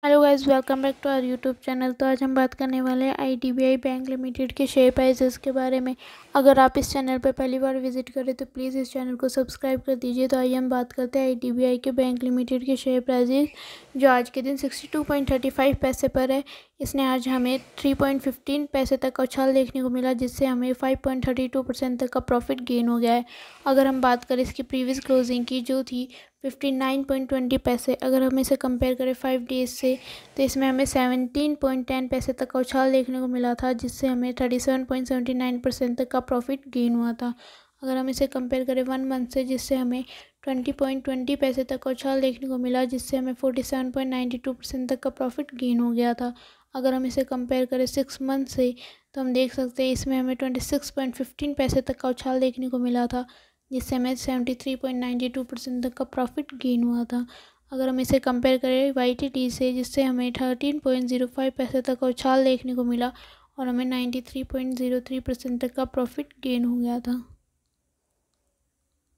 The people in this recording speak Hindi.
Hello guys, welcome back to our YouTube channel. तो आज हम बात करने वाले हैं आईडीबीआई बैंक लिमिटेड के शेयर प्राइसेस के बारे में। अगर आप इस चैनल पर पहली बार विजिट करें तो प्लीज़ इस चैनल को सब्सक्राइब कर दीजिए। तो आइए हम बात करते हैं आईडीबीआई के बैंक लिमिटेड के शेयर प्राइसेस, जो आज के दिन 62.35 पैसे पर है। इसने आज हमें 3.15 पैसे तक का उछाल देखने को मिला, जिससे हमें 5.32% तक का प्रॉफिट गेन हो गया है। अगर हम बात करें इसकी प्रीवियस क्लोजिंग की, जो थी 59.20 पैसे, अगर हम इसे कंपेयर करें 5 डेज से, तो इसमें हमें 17.10 पैसे तक का उछाल देखने को मिला था, जिससे हमें 37.79% तक का प्रॉफिट गेन हुआ था। अगर हम इसे कंपेयर करें 1 मंथ से, जिससे हमें 20.20 पैसे तक का उछाल देखने को मिला, जिससे हमें 47.92% तक का प्रॉफिट गेन हो गया था। अगर हम इसे कंपेयर करें 6 मंथ से, तो हम देख सकते हैं इसमें हमें 26.15 पैसे तक का उछाल देखने को मिला था, जिससे हमें 73.92% तक का प्रॉफिट गेन हुआ था। अगर हम इसे कंपेयर करें YTD से, जिससे हमें 13.05 पैसे तक का उछाल देखने को मिला और हमें 93.03% तक का प्रॉफिट गेन हो गया था।